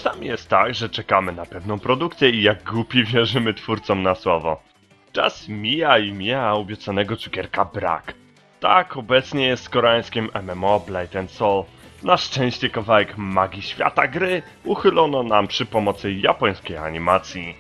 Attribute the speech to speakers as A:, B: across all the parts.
A: Czasami jest tak, że czekamy na pewną produkcję i jak głupi wierzymy twórcom na słowo. Czas mija i mija, a obiecanego cukierka brak. Tak obecnie jest z koreańskim MMO Blade and Soul. Na szczęście kawałek magii świata gry uchylono nam przy pomocy japońskiej animacji.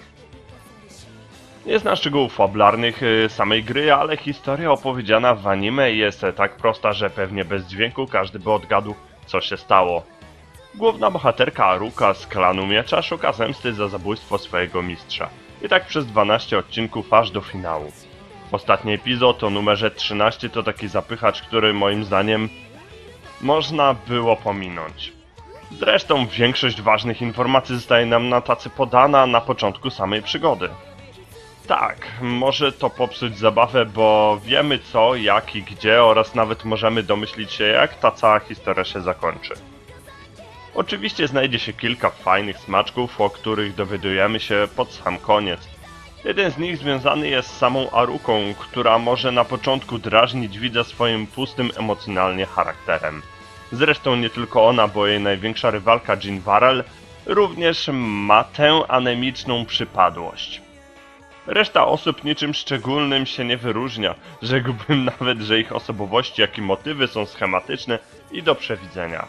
A: Nie znam szczegółów fabularnych samej gry, ale historia opowiedziana w anime jest tak prosta, że pewnie bez dźwięku każdy by odgadł, co się stało. Główna bohaterka Aruka z klanu Miecza szuka zemsty za zabójstwo swojego mistrza. I tak przez 12 odcinków aż do finału. Ostatni epizod o numerze 13 to taki zapychacz, który moim zdaniem można było pominąć. Zresztą większość ważnych informacji zostaje nam na tacy podana na początku samej przygody. Tak, może to popsuć zabawę, bo wiemy co, jak i gdzie oraz nawet możemy domyślić się, jak ta cała historia się zakończy. Oczywiście znajdzie się kilka fajnych smaczków, o których dowiadujemy się pod sam koniec. Jeden z nich związany jest z samą Aruką, która może na początku drażnić widza swoim pustym emocjonalnie charakterem. Zresztą nie tylko ona, bo jej największa rywalka Jean Varel również ma tę anemiczną przypadłość. Reszta osób niczym szczególnym się nie wyróżnia, rzekłbym nawet, że ich osobowości jak i motywy są schematyczne i do przewidzenia.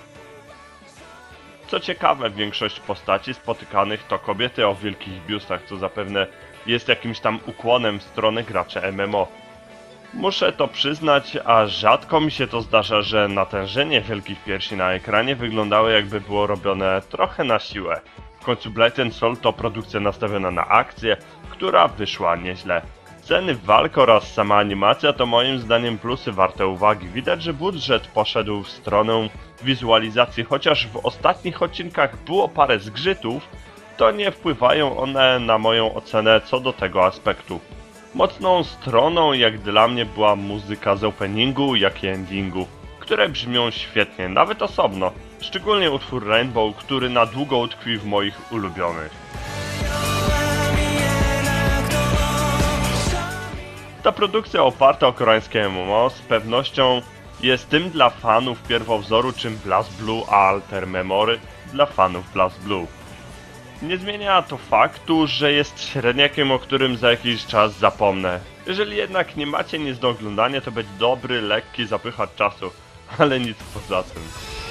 A: Co ciekawe, większość postaci spotykanych to kobiety o wielkich biustach, co zapewne jest jakimś tam ukłonem w stronę graczy MMO. Muszę to przyznać, a rzadko mi się to zdarza, że natężenie wielkich piersi na ekranie wyglądało jakby było robione trochę na siłę. W końcu Blade and Soul to produkcja nastawiona na akcję, która wyszła nieźle. Sceny walk oraz sama animacja to moim zdaniem plusy warte uwagi. Widać, że budżet poszedł w stronę wizualizacji, chociaż w ostatnich odcinkach było parę zgrzytów, to nie wpływają one na moją ocenę co do tego aspektu. Mocną stroną jak dla mnie była muzyka z openingu, jak i endingu, które brzmią świetnie, nawet osobno. Szczególnie utwór Rainbow, który na długo utkwi w moich ulubionych. Ta produkcja oparta o koreańskie MMO z pewnością jest tym dla fanów pierwowzoru, czym BlazBlue a Alter Memory dla fanów BlazBlue. Nie zmienia to faktu, że jest średniakiem, o którym za jakiś czas zapomnę. Jeżeli jednak nie macie nic do oglądania, to będzie dobry, lekki zapychacz czasu, ale nic poza tym.